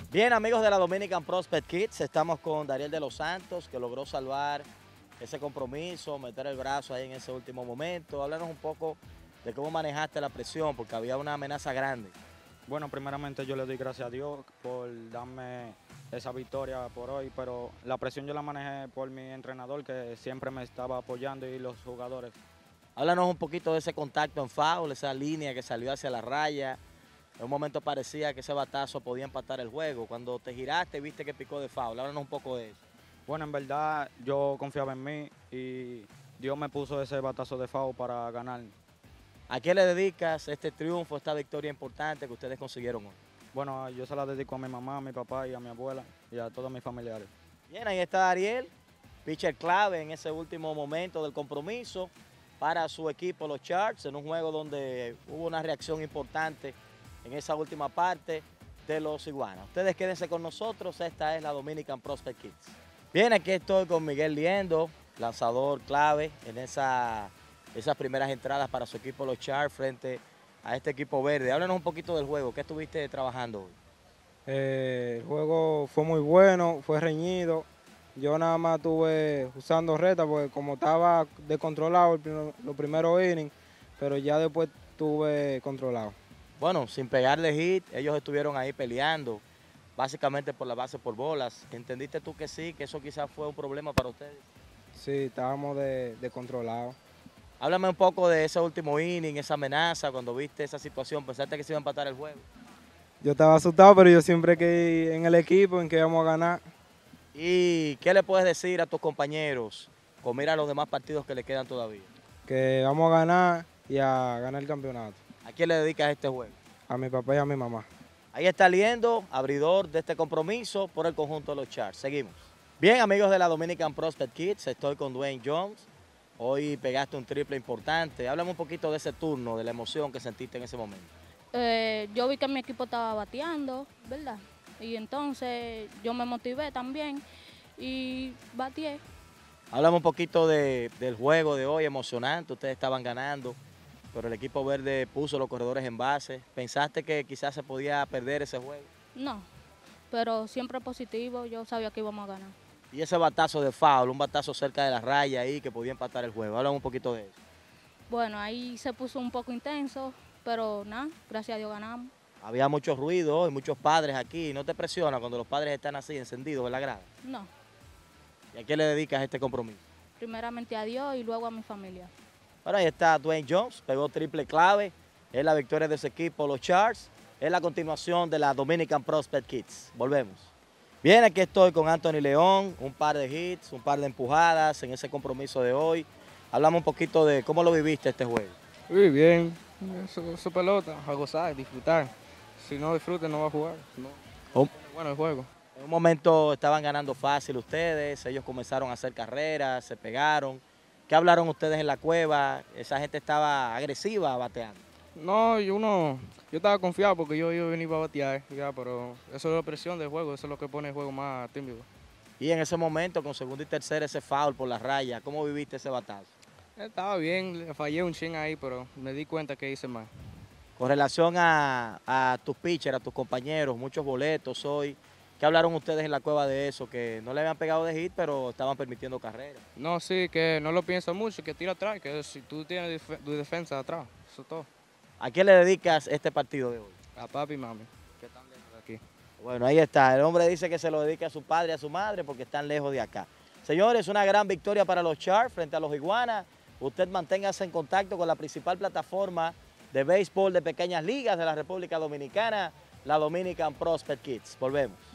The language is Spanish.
Bien, amigos de la Dominican Prospect Kids, estamos con Dariel de los Santos, que logró salvar ese compromiso, meter el brazo ahí en ese último momento. Háblanos un poco de cómo manejaste la presión, porque había una amenaza grande. Bueno, primeramente yo le doy gracias a Dios por darme esa victoria por hoy, pero la presión yo la manejé por mi entrenador que siempre me estaba apoyando y los jugadores. Háblanos un poquito de ese contacto en foul, esa línea que salió hacia la raya. En un momento parecía que ese batazo podía empatar el juego. Cuando te giraste, viste que picó de foul. Háblanos un poco de eso. Bueno, en verdad yo confiaba en mí y Dios me puso ese batazo de FAO para ganar. ¿A qué le dedicas este triunfo, esta victoria importante que ustedes consiguieron hoy? Bueno, yo se la dedico a mi mamá, a mi papá y a mi abuela y a todos mis familiares. Bien, ahí está Dariel, pitcher clave en ese último momento del compromiso para su equipo, los Sharks, en un juego donde hubo una reacción importante en esa última parte de los Iguanas. Ustedes quédense con nosotros, esta es la Dominican Prospect Kids. Bien, aquí estoy con Miguel Liendo, lanzador clave en esas primeras entradas para su equipo, los Sharks, frente a este equipo verde. Háblanos un poquito del juego, ¿qué estuviste trabajando hoy? El juego fue muy bueno, fue reñido. Yo nada más estuve usando reta porque como estaba descontrolado los primeros innings, pero ya después estuve controlado. Bueno, sin pegarle hit, ellos estuvieron ahí peleando, básicamente por la base por bolas. ¿Entendiste tú que sí, que eso quizás fue un problema para ustedes? Sí, estábamos descontrolados. Háblame un poco de ese último inning, esa amenaza, cuando viste esa situación, ¿pensaste que se iba a empatar el juego? Yo estaba asustado, pero yo siempre que en el equipo en que íbamos a ganar. ¿Y qué le puedes decir a tus compañeros con mira a los demás partidos que le quedan todavía? Que vamos a ganar y a ganar el campeonato. ¿A quién le dedicas este juego? A mi papá y a mi mamá. Ahí está Liendo, abridor de este compromiso por el conjunto de los Sharks. Seguimos. Bien, amigos de la Dominican Prospect Kids, estoy con Dwayne Jones. Hoy pegaste un triple importante. Háblame un poquito de ese turno, de la emoción que sentiste en ese momento. Yo vi que mi equipo estaba bateando, ¿verdad? Y entonces yo me motivé también y bateé. Háblame un poquito del juego de hoy, emocionante. Ustedes estaban ganando, pero el equipo verde puso los corredores en base. ¿Pensaste que quizás se podía perder ese juego? No, pero siempre positivo, yo sabía que íbamos a ganar. Y ese batazo de foul, un batazo cerca de la raya ahí que podía empatar el juego. Háblame un poquito de eso. Bueno, ahí se puso un poco intenso, pero nada, gracias a Dios ganamos. Había mucho ruido hoy, muchos padres aquí. ¿No te presiona cuando los padres están así, encendidos en la grada? No, ¿Y a qué le dedicas este compromiso? primeramente a Dios y luego a mi familia. Ahora ahí está Dwayne Jones, pegó triple clave. Es la victoria de su equipo, los Sharks. Es la continuación de la Dominican Prospect Kids. Volvemos. Bien, aquí estoy con Anthony León, un par de hits, un par de empujadas en ese compromiso de hoy. Hablamos un poquito de cómo lo viviste este juego. Muy bien, su pelota, a gozar, disfrutar. Si no disfruta, no va a jugar. No. Oh. Bueno el juego. En un momento estaban ganando fácil ustedes, ellos comenzaron a hacer carreras, se pegaron. ¿Qué hablaron ustedes en la cueva? Esa gente estaba agresiva bateando. No, yo estaba confiado porque yo iba a venir para batear, ya, pero eso es la presión del juego, eso es lo que pone el juego más tímido. Y en ese momento, con segundo y tercero, ese foul por la raya, ¿cómo viviste ese batazo? Estaba bien, le fallé un chin ahí, pero me di cuenta que hice mal. Con relación a tus pitchers, a tus compañeros, muchos boletos hoy. ¿Qué hablaron ustedes en la cueva de eso? Que no le habían pegado de hit, pero estaban permitiendo carreras. No, sí, que no lo piensa mucho, que tira atrás, que si tú tienes tu defensa atrás, eso es todo. ¿A quién le dedicas este partido de hoy? A papi y mami, que están lejos de aquí. Bueno, ahí está. El hombre dice que se lo dedica a su padre y a su madre porque están lejos de acá. Señores, una gran victoria para los Sharks frente a los Iguanas. Usted manténgase en contacto con la principal plataforma de béisbol de pequeñas ligas de la República Dominicana, la Dominican Prospect Kids. Volvemos.